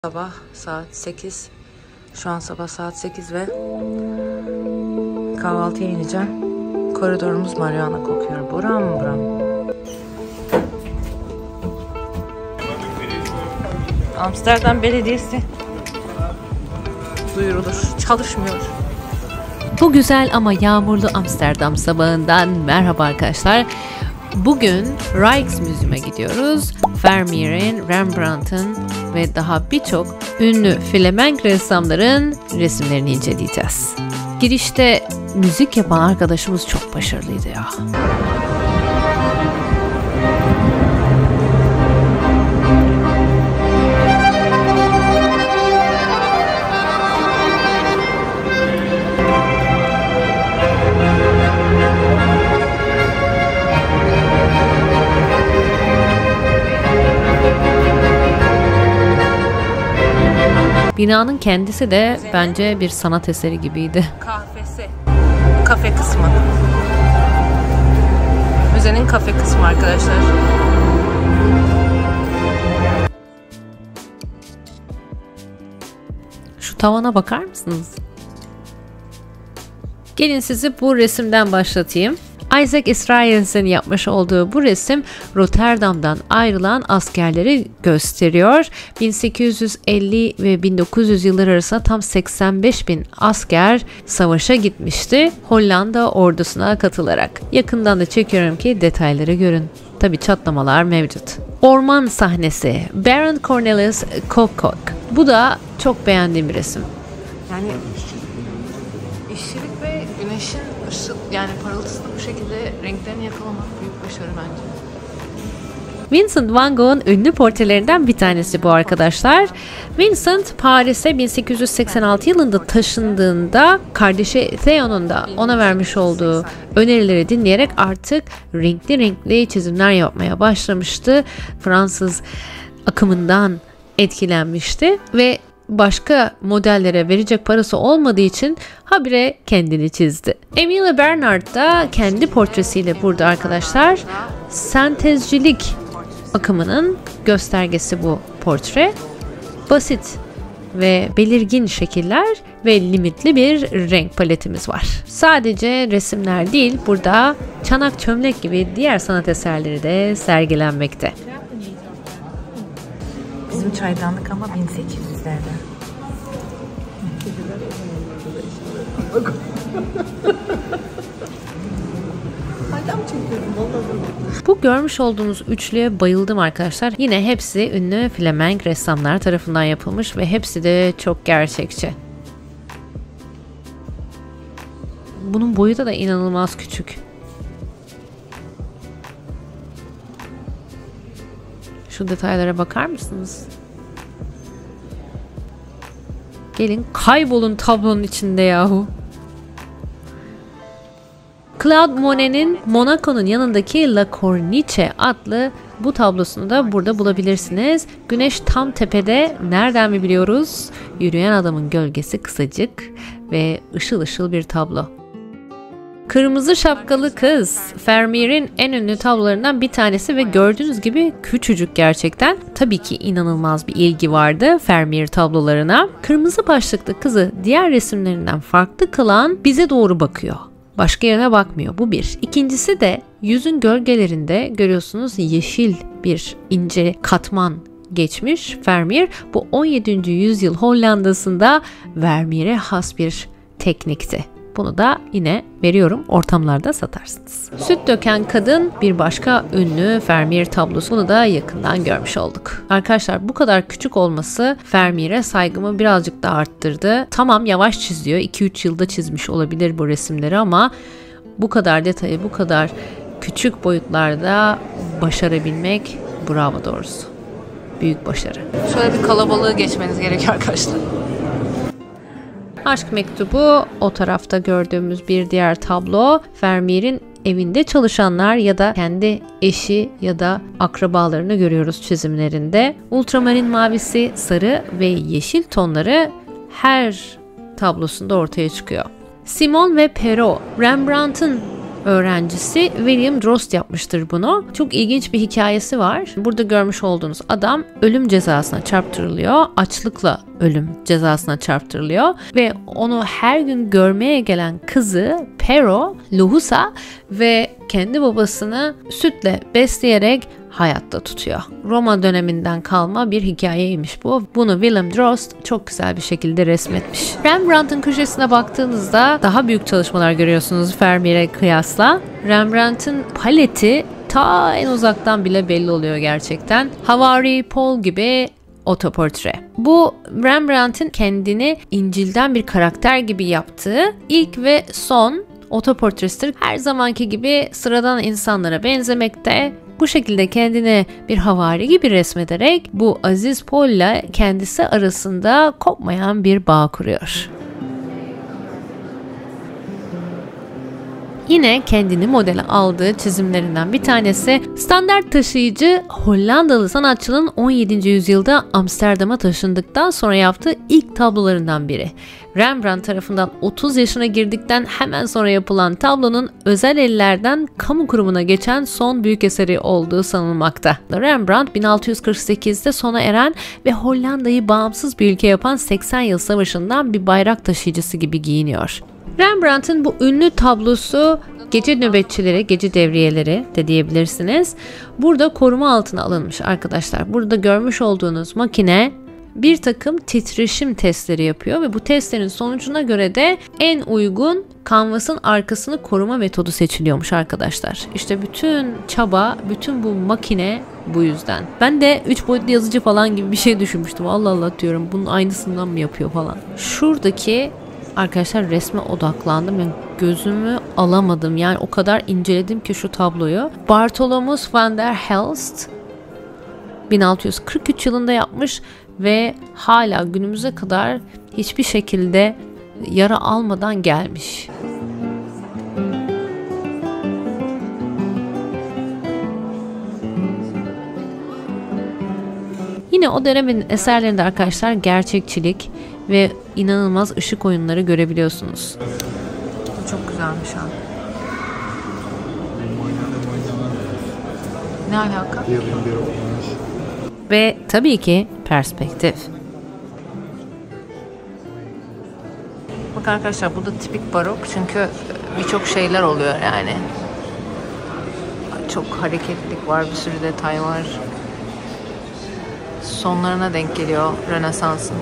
Sabah saat 8. Şu an sabah saat 8 ve kahvaltıya ineceğim. Koridorumuz marihuana kokuyor. Buram buram. Amsterdam Belediyesi duyurulur. Çalışmıyor. Bu güzel ama yağmurlu Amsterdam sabahından merhaba arkadaşlar. Bugün Rijksmuseum'a gidiyoruz. Vermeer'in, Rembrandt'ın ve daha birçok ünlü Flemenk ressamların resimlerini inceleyeceğiz. Girişte müzik yapan arkadaşımız çok başarılıydı ya. Binanın kendisi de bence bir sanat eseri gibiydi. Kahvesi. Kafe kısmı. Müzenin kafe kısmı arkadaşlar. Şu tavana bakar mısınız? Gelin sizi bu resimden başlatayım. Isaac Israels'in yapmış olduğu bu resim Rotterdam'dan ayrılan askerleri gösteriyor. 1850 ve 1900 yılları arasında tam 85.000 asker savaşa gitmişti Hollanda ordusuna katılarak. Yakından da çekiyorum ki detayları görün. Tabi çatlamalar mevcut. Orman sahnesi Baron Cornelis Copcock. Bu da çok beğendiğim bir resim. Yani işçilik ve güneşin ışık, yani parıltısını bu şekilde renklerini yakalamak büyük başarı bence. Vincent van Gogh'un ünlü portrelerinden bir tanesi bu arkadaşlar. Vincent Paris'e 1886 yılında taşındığında kardeşi Theo'nun da ona vermiş olduğu önerileri dinleyerek artık renkli çizimler yapmaya başlamıştı. Fransız akımından etkilenmişti ve başka modellere verecek parası olmadığı için habire kendini çizdi. Emile Bernard da kendi portresiyle burada arkadaşlar. Sentezcilik akımının göstergesi bu portre. Basit ve belirgin şekiller ve limitli bir renk paletimiz var. Sadece resimler değil, burada çanak çömlek gibi diğer sanat eserleri de sergilenmekte. Bizim çaydanlık ama 1800'lerde. Bu görmüş olduğunuz üçlüye bayıldım arkadaşlar. Yine hepsi ünlü Flemenk ressamlar tarafından yapılmış ve hepsi de çok gerçekçi. Bunun boyu da inanılmaz küçük. Şu detaylara bakar mısınız? Gelin kaybolun tablonun içinde yahu. Claude Monet'in Monaco'nun yanındaki La Corniche adlı bu tablosunu da burada bulabilirsiniz. Güneş tam tepede. Nereden mi biliyoruz? Yürüyen adamın gölgesi kısacık ve ışıl ışıl bir tablo. Kırmızı Şapkalı Kız, Vermeer'in en ünlü tablolarından bir tanesi ve gördüğünüz gibi küçücük gerçekten. Tabii ki inanılmaz bir ilgi vardı Vermeer tablolarına. Kırmızı başlıklı kızı diğer resimlerinden farklı kılan bize doğru bakıyor. Başka yerine bakmıyor. Bu bir. İkincisi de yüzün gölgelerinde görüyorsunuz yeşil bir ince katman geçmiş Vermeer. Bu 17. yüzyıl Hollanda'sında Vermeer'e has bir teknikti. Bunu da yine veriyorum, ortamlarda satarsınız. Süt döken kadın bir başka ünlü Vermeer tablosu. Bunu da yakından görmüş olduk. Arkadaşlar bu kadar küçük olması Vermeer'e saygımı birazcık da arttırdı. Tamam yavaş çiziyor. 2-3 yılda çizmiş olabilir bu resimleri ama bu kadar detayı bu kadar küçük boyutlarda başarabilmek bravo doğrusu. Büyük başarı. Şöyle bir kalabalığı geçmeniz gerekiyor arkadaşlar. Aşk Mektubu o tarafta gördüğümüz bir diğer tablo. Vermeer'in evinde çalışanlar ya da kendi eşi ya da akrabalarını görüyoruz çizimlerinde. Ultramarin mavisi, sarı ve yeşil tonları her tablosunda ortaya çıkıyor. Simon ve Perrault, Rembrandt'ın öğrencisi William Drost yapmıştır bunu. Çok ilginç bir hikayesi var. Burada görmüş olduğunuz adam ölüm cezasına çarptırılıyor. Açlıkla ölüm cezasına çarptırılıyor ve onu her gün görmeye gelen kızı Pero, lohusa ve kendi babasını sütle besleyerek hayatta tutuyor. Roma döneminden kalma bir hikayeymiş bu. Bunu Willem Drost çok güzel bir şekilde resmetmiş. Rembrandt'ın köşesine baktığınızda daha büyük çalışmalar görüyorsunuz Vermeer'e kıyasla. Rembrandt'ın paleti ta en uzaktan bile belli oluyor gerçekten. Havari Paul gibi otoportre. Bu Rembrandt'ın kendini İncil'den bir karakter gibi yaptığı ilk ve son otoportresidir. Her zamanki gibi sıradan insanlara benzemekte. Bu şekilde kendini bir havari gibi resmederek bu Aziz Paul ile kendisi arasında kopmayan bir bağ kuruyor. Yine kendini modele aldığı çizimlerinden bir tanesi standart taşıyıcı Hollandalı sanatçının 17. yüzyılda Amsterdam'a taşındıktan sonra yaptığı ilk tablolarından biri. Rembrandt tarafından 30 yaşına girdikten hemen sonra yapılan tablonun özel ellerden kamu kurumuna geçen son büyük eseri olduğu sanılmakta. Rembrandt 1648'de sona eren ve Hollanda'yı bağımsız bir ülke yapan 80 yıl savaşından bir bayrak taşıyıcısı gibi giyiniyor. Rembrandt'ın bu ünlü tablosu gece nöbetçileri, gece devriyeleri de diyebilirsiniz. Burada koruma altına alınmış arkadaşlar. Burada görmüş olduğunuz makine bir takım titreşim testleri yapıyor ve bu testlerin sonucuna göre de en uygun kanvasın arkasını koruma metodu seçiliyormuş arkadaşlar. İşte bütün çaba, bütün bu makine bu yüzden. Ben de 3 boyutlu yazıcı falan gibi bir şey düşünmüştüm. Allah Allah diyorum, bunun aynısından mı yapıyor falan. Şuradaki arkadaşlar resme odaklandım. Yani gözümü alamadım. Yani o kadar inceledim ki şu tabloyu. Bartholomeus van der Helst 1643 yılında yapmış ve hala günümüze kadar hiçbir şekilde yara almadan gelmiş. Yine o dönemin eserlerinde arkadaşlar gerçekçilik ve inanılmaz ışık oyunları görebiliyorsunuz. Çok güzelmiş ha. Ne alaka? Ve tabii ki perspektif. Bak arkadaşlar, bu da tipik barok çünkü birçok şeyler oluyor yani. Çok hareketlilik var, bir sürü detay var. Sonlarına denk geliyor Rönesans'ın.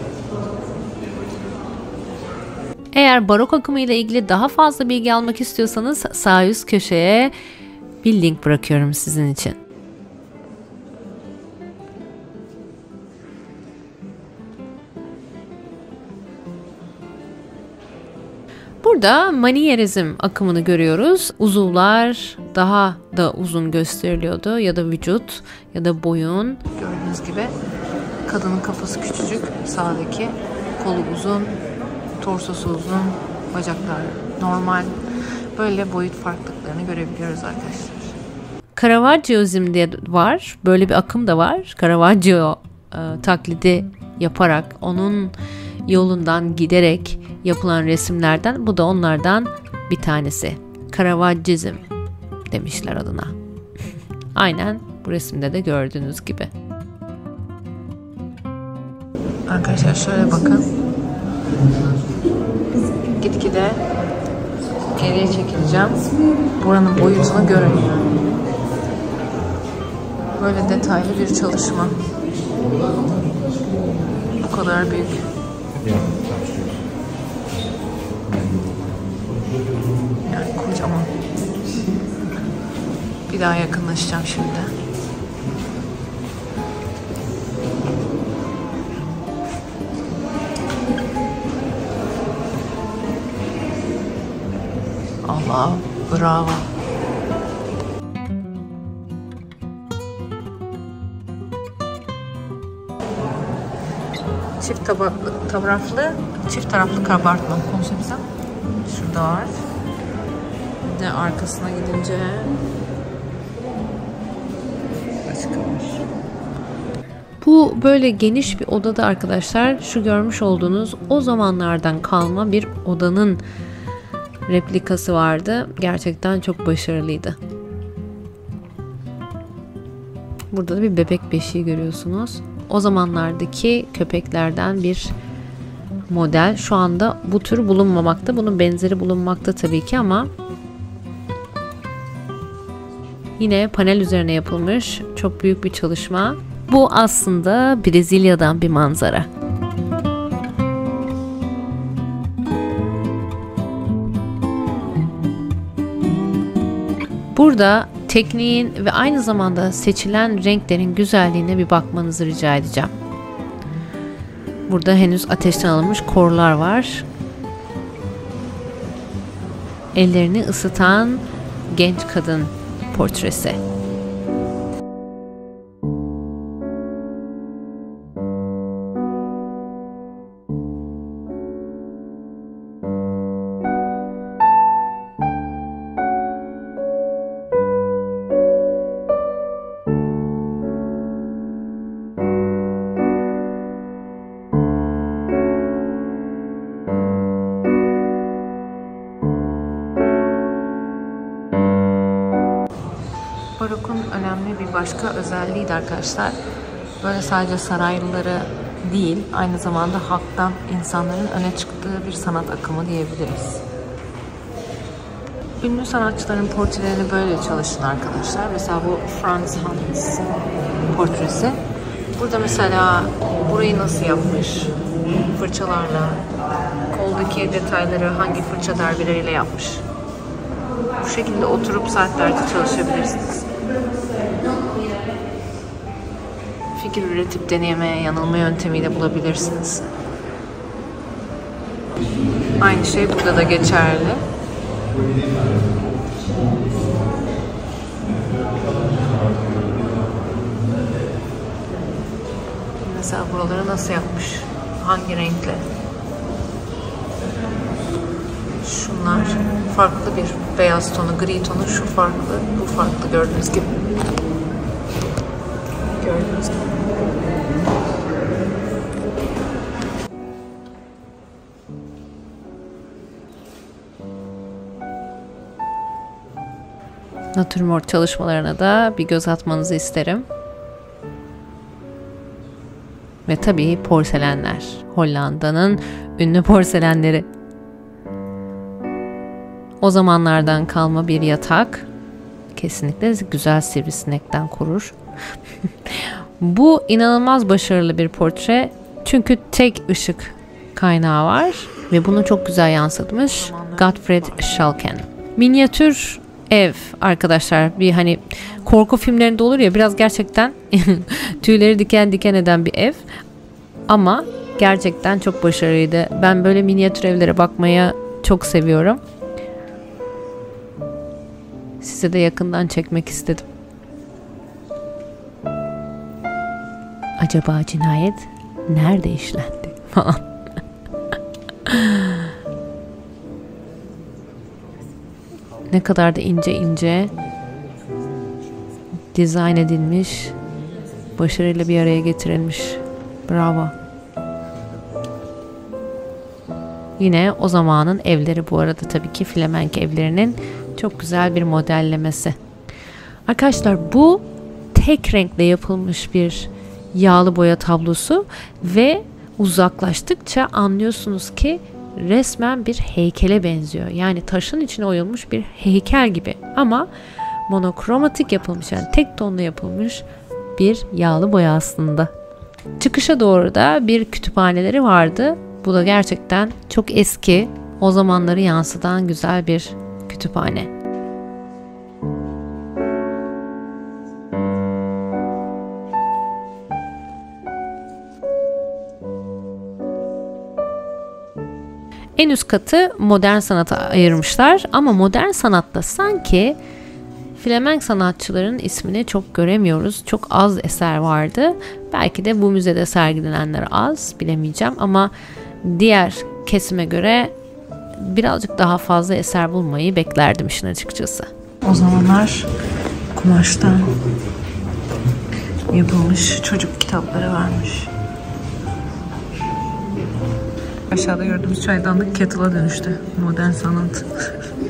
Eğer barok akımı ile ilgili daha fazla bilgi almak istiyorsanız sağ üst köşeye bir link bırakıyorum sizin için. Burada Manierizm akımını görüyoruz. Uzuvlar daha da uzun gösteriliyordu ya da vücut ya da boyun. Gördüğünüz gibi kadının kafası küçücük, sağdaki kolu uzun, torsosu uzun, bacaklar normal. Böyle boyut farklılıklarını görebiliyoruz arkadaşlar. Caravaggioizm diye var. Böyle bir akım da var. Caravaggio taklidi yaparak, onun yolundan giderek yapılan resimlerden, bu da onlardan bir tanesi. Caravaggioizm demişler adına. Aynen bu resimde de gördüğünüz gibi. Arkadaşlar şöyle bakın. Gitgide geriye çekileceğim. Buranın boyutunu görün. Böyle detaylı bir çalışma. Bu kadar büyük. Yani kocaman. Bir daha yakınlaşacağım şimdi. Allah, bravo. Çift taraflı kabartma konsepti. Şurada var. Bir de arkasına gidince başka var. Bu böyle geniş bir odada arkadaşlar, şu görmüş olduğunuz o zamanlardan kalma bir odanın replikası vardı. Gerçekten çok başarılıydı. Burada da bir bebek beşiği görüyorsunuz. O zamanlardaki köpeklerden bir model. Şu anda bu tür bulunmamakta. Bunun benzeri bulunmakta tabii ki ama yine panel üzerine yapılmış çok büyük bir çalışma. Bu aslında Brezilya'dan bir manzara. Burada tekniğin ve aynı zamanda seçilen renklerin güzelliğine bir bakmanızı rica edeceğim. Burada henüz ateşten alınmış korlar var. Ellerini ısıtan genç kadın portresi. Barok'un önemli bir başka özelliği de arkadaşlar, böyle sadece saraylıları değil, aynı zamanda halktan insanların öne çıktığı bir sanat akımı diyebiliriz. Ünlü sanatçıların portrelerini böyle çalışın arkadaşlar. Mesela bu Frans Hals portresi. Burada mesela burayı nasıl yapmış? Fırçalarla, koldaki detayları hangi fırça darbeleriyle yapmış? Bu şekilde oturup saatlerce çalışabilirsiniz. Fikir üretip deneme, yanılma yöntemiyle bulabilirsiniz. Aynı şey burada da geçerli. Mesela buraları nasıl yapmış? Hangi renkle? Şunlar farklı bir beyaz tonu, gri tonu, şu farklı, bu farklı gördüğünüz gibi. Gördüğünüz gibi. Natürmort çalışmalarına da bir göz atmanızı isterim. Ve tabii porselenler. Hollanda'nın ünlü porselenleri. O zamanlardan kalma bir yatak. Kesinlikle güzel sivrisinekten korur. Bu inanılmaz başarılı bir portre. Çünkü tek ışık kaynağı var. Ve bunu çok güzel yansıtmış Gottfried Schalken. Minyatür ev arkadaşlar. Bir hani korku filmlerinde olur ya, biraz gerçekten tüyleri diken diken eden bir ev. Ama gerçekten çok başarılıydı. Ben böyle minyatür evlere bakmaya çok seviyorum. Size de yakından çekmek istedim. Acaba cinayet nerede işlendi falan. Ne kadar da ince ince dizayn edilmiş, başarıyla bir araya getirilmiş. Bravo. Yine o zamanın evleri, bu arada tabii ki Flemenk evlerinin çok güzel bir modellemesi. Arkadaşlar bu tek renkle yapılmış bir yağlı boya tablosu ve uzaklaştıkça anlıyorsunuz ki resmen bir heykele benziyor. Yani taşın içine oyulmuş bir heykel gibi ama monokromatik yapılmış, yani tek tonlu yapılmış bir yağlı boya aslında. Çıkışa doğru da bir kütüphaneleri vardı. Bu da gerçekten çok eski, o zamanları yansıtan güzel bir kütüphane. En üst katı modern sanata ayırmışlar ama modern sanatta sanki Flemenk sanatçıların ismini çok göremiyoruz. Çok az eser vardı. Belki de bu müzede sergilenenler az, bilemeyeceğim ama diğer kesime göre birazcık daha fazla eser bulmayı beklerdim işin açıkçası. O zamanlar kumaştan yapılmış çocuk kitapları varmış. Aşağıda gördüğümüz çaydanlık kettle'a dönüştü. Modern sanat.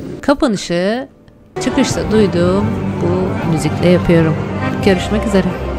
Kapanışı çıkışta duyduğum bu müzikle yapıyorum. Görüşmek üzere.